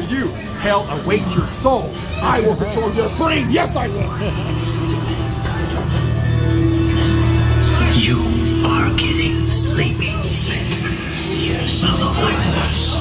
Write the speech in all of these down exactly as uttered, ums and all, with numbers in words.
you. Hell awaits your soul. I will control your brain. Yes, I will. You are getting sleepy. Follow my voice.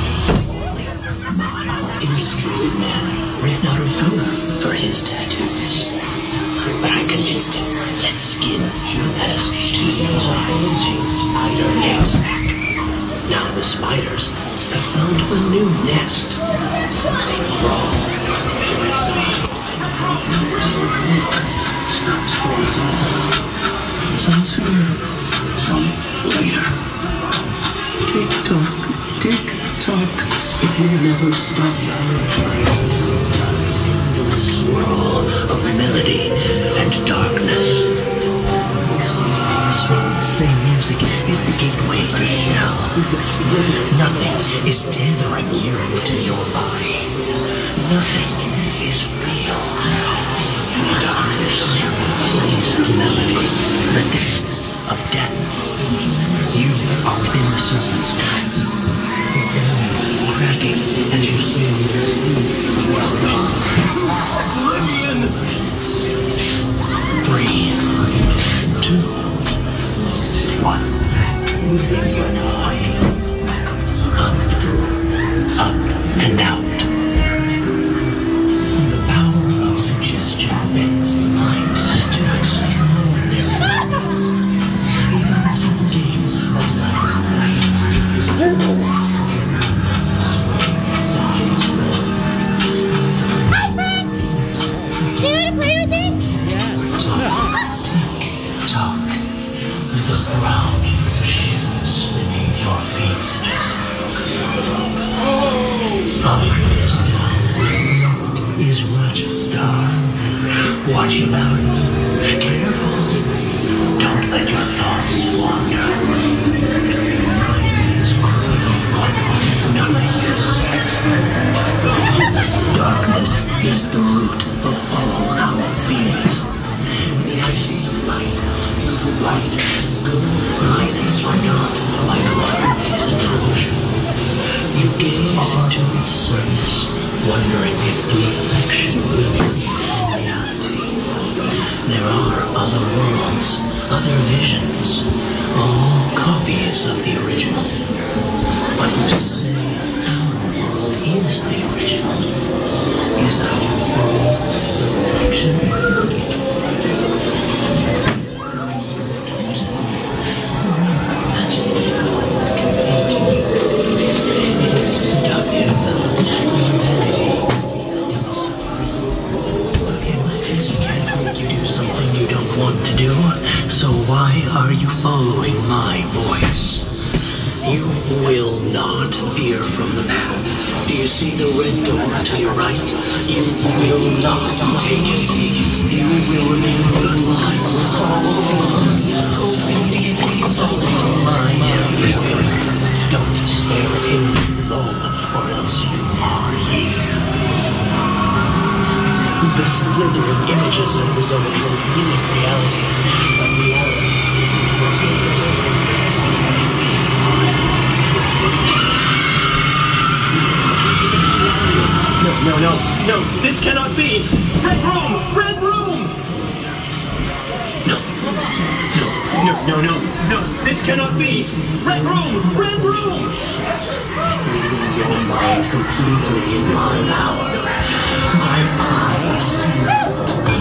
Illustrated man ran out of soda for his tattoos. But I convinced him that skin has two sides. Spider eggs. Now the spiders have found a new nest. They crawl inside. Stops for some. Some sooner, some later. Tick tock, tick tock. It will never stop. The swirl of melody and darkness. The same music is the gateway to hell. Nothing is tethering you to your body. Nothing is real. Darkness is the melody, the dance of death. You are within the serpent's grip. Its enemies cracking as you squeeze. Three, two, one. Up, up, and out. The power of suggestion bends the mind to extraordinary levels. Even some game of lights and flames. Is Rochester. Watch your balance. Careful. Don't let your thoughts wander. Darkness is the root of all our fears. In the absence of light, light, light is not like water is intrusion. You gaze into its surface, wondering if the reflection will be reality. There are other worlds, other visions, all copies of the original. But who's to say our world is the original? Is our world the reflection? It is seductive. Something you don't want to do, so why are you following my voice? You will not veer from the path. Do you see the red door to your right? You will not take it. You will remember life. Following my every word. Don't stare into the bone, or else you are easy. The slithering images of the zoetrope mimic reality, but reality isn't No, no, no, no, this cannot be! Red room! Red room! No, no, no, no, no, no, this cannot be! Red room! Red room! Leaving your mind completely in my power. My eyes.